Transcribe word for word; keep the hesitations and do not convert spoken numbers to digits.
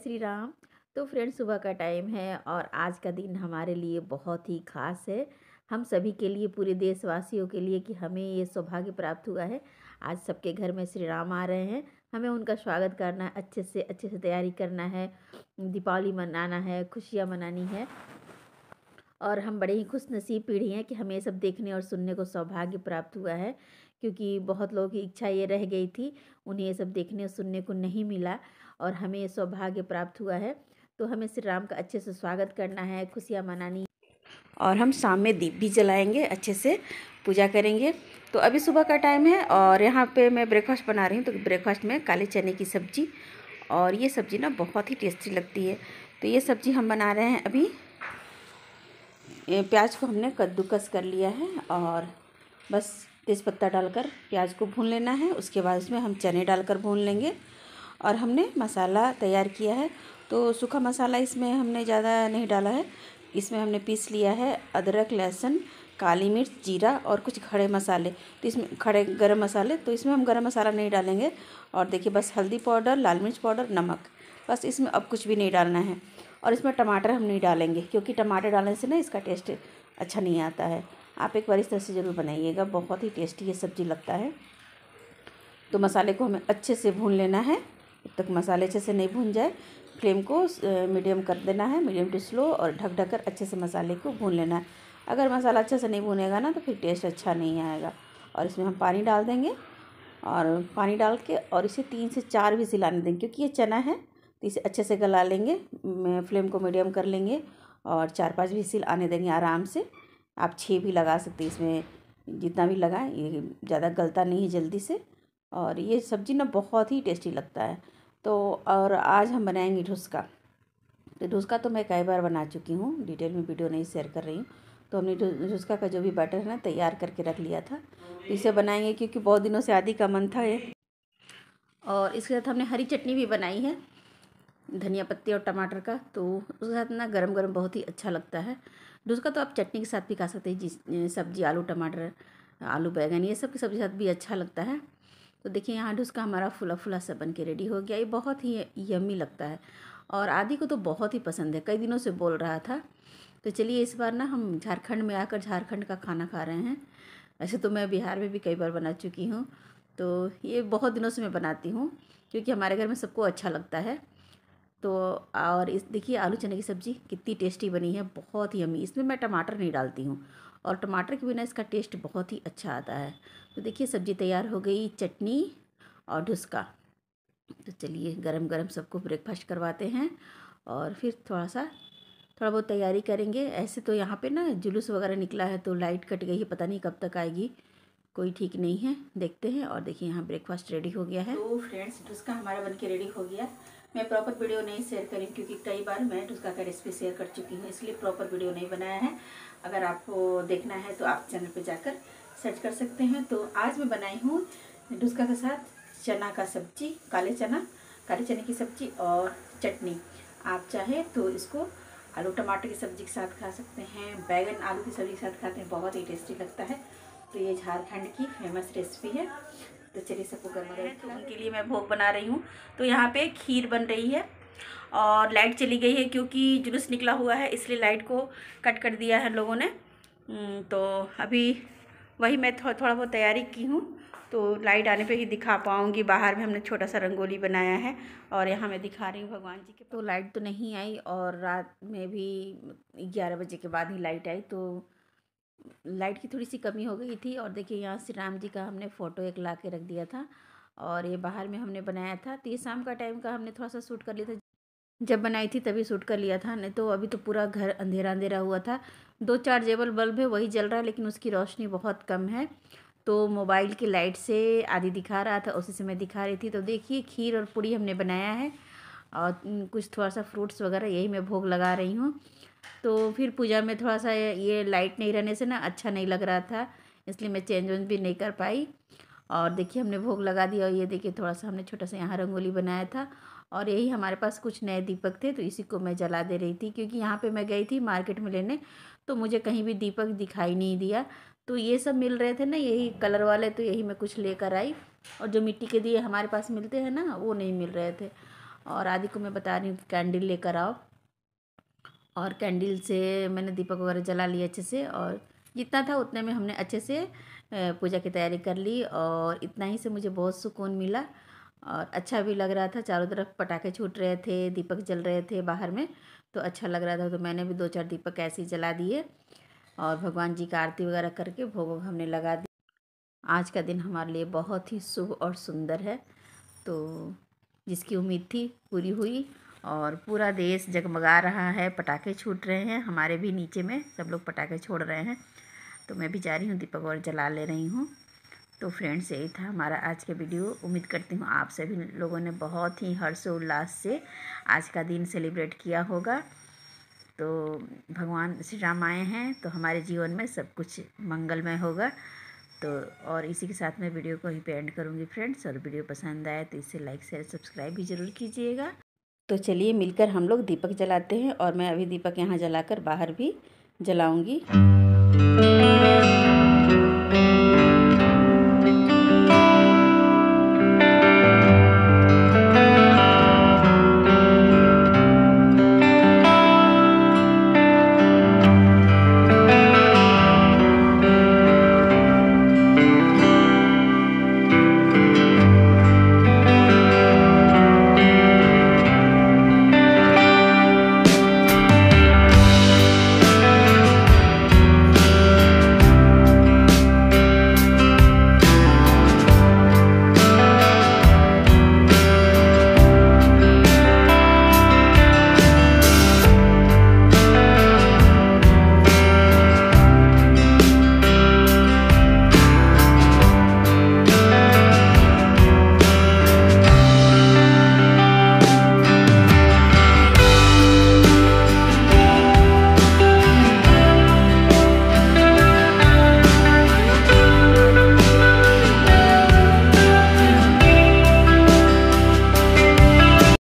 श्री राम। तो फ्रेंड्स, सुबह का टाइम है और आज का दिन हमारे लिए बहुत ही खास है। हम सभी के लिए, पूरे देशवासियों के लिए, कि हमें ये सौभाग्य प्राप्त हुआ है। आज सबके घर में श्री राम आ रहे हैं। हमें उनका स्वागत करना है, अच्छे से अच्छे से तैयारी करना है, दीपावली मनाना है, खुशियाँ मनानी है। और हम बड़े ही खुश नसीब पीढ़ी हैं कि हमें ये सब देखने और सुनने को सौभाग्य प्राप्त हुआ है, क्योंकि बहुत लोगों की इच्छा ये रह गई थी, उन्हें ये सब देखने और सुनने को नहीं मिला और हमें ये सौभाग्य प्राप्त हुआ है। तो हमें श्री राम का अच्छे से स्वागत करना है, खुशियाँ मनानी, और हम शाम में दीप भी जलाएंगे, अच्छे से पूजा करेंगे। तो अभी सुबह का टाइम है और यहाँ पे मैं ब्रेकफास्ट बना रही हूँ। तो ब्रेकफास्ट में काले चने की सब्ज़ी, और ये सब्ज़ी ना बहुत ही टेस्टी लगती है। तो ये सब्ज़ी हम बना रहे हैं। अभी प्याज को हमने कद्दूकस कर लिया है और बस तेज़पत्ता डालकर प्याज को भून लेना है। उसके बाद इसमें हम चने डालकर भून लेंगे। और हमने मसाला तैयार किया है, तो सूखा मसाला इसमें हमने ज़्यादा नहीं डाला है। इसमें हमने पीस लिया है अदरक, लहसुन, काली मिर्च, जीरा और कुछ खड़े मसाले। तो इसमें खड़े गरम मसाले, तो इसमें हम गरम मसाला नहीं डालेंगे। और देखिए, बस हल्दी पाउडर, लाल मिर्च पाउडर, नमक, बस इसमें अब कुछ भी नहीं डालना है। और इसमें टमाटर हम नहीं डालेंगे, क्योंकि टमाटर डालने से ना इसका टेस्ट अच्छा नहीं आता है। आप एक बार इस तरह से ज़रूर बनाइएगा, बहुत ही टेस्टी ये सब्ज़ी लगता है। तो मसाले को हमें अच्छे से भून लेना है। जब तक मसाले अच्छे से नहीं भून जाए, फ्लेम को मीडियम कर देना है, मीडियम टू स्लो, और ढक ढक कर अच्छे से मसाले को भून लेना है। अगर मसाला अच्छे से नहीं भूनेगा ना, तो फिर टेस्ट अच्छा नहीं आएगा। और इसमें हम पानी डाल देंगे, और पानी डाल के और इसे तीन से चार विजिल आने देंगे, क्योंकि ये चना है, तो इसे अच्छे से गला लेंगे। फ्लेम को मीडियम कर लेंगे और चार पाँच विजिल आने देंगे आराम से। आप छः भी लगा सकते हैं, इसमें जितना भी लगाएं, ये ज़्यादा गलता नहीं है जल्दी से। और ये सब्ज़ी ना बहुत ही टेस्टी लगता है। तो और आज हम बनाएंगे ढुसका। तो ढुसका तो मैं कई बार बना चुकी हूँ, डिटेल में वीडियो नहीं शेयर कर रही हूँ। तो हमने ढुसका का जो भी बैटर है ना, तैयार करके रख लिया था। तो इसे बनाएंगे, क्योंकि बहुत दिनों से आदि का मन था ये। और इसके साथ हमने हरी चटनी भी बनाई है, धनिया पत्ती और टमाटर का। तो उसके साथ ना गरम गरम बहुत ही अच्छा लगता है। ढुसका तो आप चटनी के साथ भी खा सकते हैं, जिस सब्जी, आलू टमाटर, आलू बैंगन, ये सब की सब्जी के साथ भी अच्छा लगता है। तो देखिए, यहाँ ढुसका हमारा फुला फुला सा बन के रेडी हो गया। ये बहुत ही यम्मी लगता है और आदि को तो बहुत ही पसंद है, कई दिनों से बोल रहा था। तो चलिए, इस बार ना हम झारखंड में आकर झारखंड का खाना खा रहे हैं। ऐसे तो मैं बिहार में भी कई बार बना चुकी हूँ, तो ये बहुत दिनों से मैं बनाती हूँ, क्योंकि हमारे घर में सबको अच्छा लगता है। तो और इस देखिए, आलू चने की सब्ज़ी कितनी टेस्टी बनी है, बहुत ही यम्मी। इसमें मैं टमाटर नहीं डालती हूँ, और टमाटर के बिना इसका टेस्ट बहुत ही अच्छा आता है। तो देखिए, सब्ज़ी तैयार हो गई, चटनी और ढुसका। तो चलिए, गरम गरम सबको ब्रेकफास्ट करवाते हैं और फिर थोड़ा सा थोड़ा बहुत तैयारी करेंगे। ऐसे तो यहाँ पे ना जुलूस वगैरह निकला है, तो लाइट कट गई है, पता नहीं कब तक आएगी, कोई ठीक नहीं है, देखते हैं। और देखिए, यहाँ ब्रेकफास्ट रेडी हो गया है। तो फ्रेंड्स, ढुसका हमारा बन के रेडी हो गया। मैं प्रॉपर वीडियो नहीं शेयर करी, क्योंकि कई बार मैं ढुसका का रेसिपी शेयर कर चुकी हूँ, इसलिए प्रॉपर वीडियो नहीं बनाया है। अगर आपको देखना है तो आप चैनल पे जाकर सर्च कर सकते हैं। तो आज मैं बनाई हूँ ढुसका के साथ चना का सब्जी, काले चना, काले चने की सब्जी और चटनी। आप चाहे तो इसको आलू टमाटर की सब्जी के साथ खा सकते हैं, बैगन आलू की सब्जी के साथ खाते हैं, बहुत ही टेस्टी लगता है। तो ये झारखंड की फेमस रेसिपी है। तो चलिए, सबको गर्म गर्म, तो उनके लिए मैं भोग बना रही हूँ। तो यहाँ पे खीर बन रही है और लाइट चली गई है, क्योंकि जुलूस निकला हुआ है, इसलिए लाइट को कट कर दिया है लोगों ने। तो अभी वही मैं थोड़ा थोड़ा बहुत तैयारी की हूँ, तो लाइट आने पे ही दिखा पाऊँगी। बाहर में हमने छोटा सा रंगोली बनाया है और यहाँ मैं दिखा रही हूँ भगवान जी के। तो लाइट तो नहीं आई, और रात में भी ग्यारह बजे के बाद ही लाइट आई, तो लाइट की थोड़ी सी कमी हो गई थी। और देखिए, यहाँ श्री राम जी का हमने फ़ोटो एक ला के रख दिया था, और ये बाहर में हमने बनाया था। तो ये शाम का टाइम का हमने थोड़ा सा शूट कर लिया था, जब बनाई थी तभी शूट कर लिया था, नहीं तो अभी तो पूरा घर अंधेरा अंधेरा हुआ था। दो चार्जेबल बल्ब है, वही जल रहा है, लेकिन उसकी रोशनी बहुत कम है। तो मोबाइल की लाइट से आदि दिखा रहा था, उसी से मैं दिखा रही थी। तो देखिए, खीर और पूड़ी हमने बनाया है, और कुछ थोड़ा सा फ्रूट्स वगैरह, यही मैं भोग लगा रही हूँ। तो फिर पूजा में थोड़ा सा ये लाइट नहीं रहने से ना अच्छा नहीं लग रहा था, इसलिए मैं चेंज वेंज भी नहीं कर पाई। और देखिए, हमने भोग लगा दिया। और ये देखिए, थोड़ा सा हमने छोटा सा यहाँ रंगोली बनाया था, और यही हमारे पास कुछ नए दीपक थे, तो इसी को मैं जला दे रही थी, क्योंकि यहाँ पे मैं गई थी मार्केट में लेने, तो मुझे कहीं भी दीपक दिखाई नहीं दिया। तो ये सब मिल रहे थे ना, यही कलर वाले, तो यही मैं कुछ लेकर आई। और जो मिट्टी के दिए हमारे पास मिलते हैं ना, वो नहीं मिल रहे थे। और आदि को मैं बता रही हूँ कैंडल लेकर आओ, और कैंडल से मैंने दीपक वगैरह जला लिया अच्छे से, और जितना था उतने में हमने अच्छे से पूजा की तैयारी कर ली। और इतना ही से मुझे बहुत सुकून मिला और अच्छा भी लग रहा था। चारों तरफ पटाखे छूट रहे थे, दीपक जल रहे थे बाहर में, तो अच्छा लग रहा था। तो मैंने भी दो चार दीपक ऐसे ही जला दिए और भगवान जी का आरती वगैरह करके भोग हमने लगा दी। आज का दिन हमारे लिए बहुत ही शुभ और सुंदर है। तो जिसकी उम्मीद थी पूरी हुई और पूरा देश जगमगा रहा है, पटाखे छूट रहे हैं। हमारे भी नीचे में सब लोग पटाखे छोड़ रहे हैं, तो मैं भी जा रही हूँ दीपक और जला ले रही हूँ। तो फ्रेंड्स, यही था हमारा आज का वीडियो। उम्मीद करती हूँ आप सभी लोगों ने बहुत ही हर्षोल्लास से आज का दिन सेलिब्रेट किया होगा। तो भगवान श्री राम आए हैं तो हमारे जीवन में सब कुछ मंगलमय होगा। तो और इसी के साथ मैं वीडियो को यहीं पे एंड करूँगी फ्रेंड्स। और वीडियो पसंद आए तो इसे लाइक शेयर सब्सक्राइब भी ज़रूर कीजिएगा। तो चलिए मिलकर हम लोग दीपक जलाते हैं, और मैं अभी दीपक यहाँ जलाकर बाहर भी जलाऊँगी।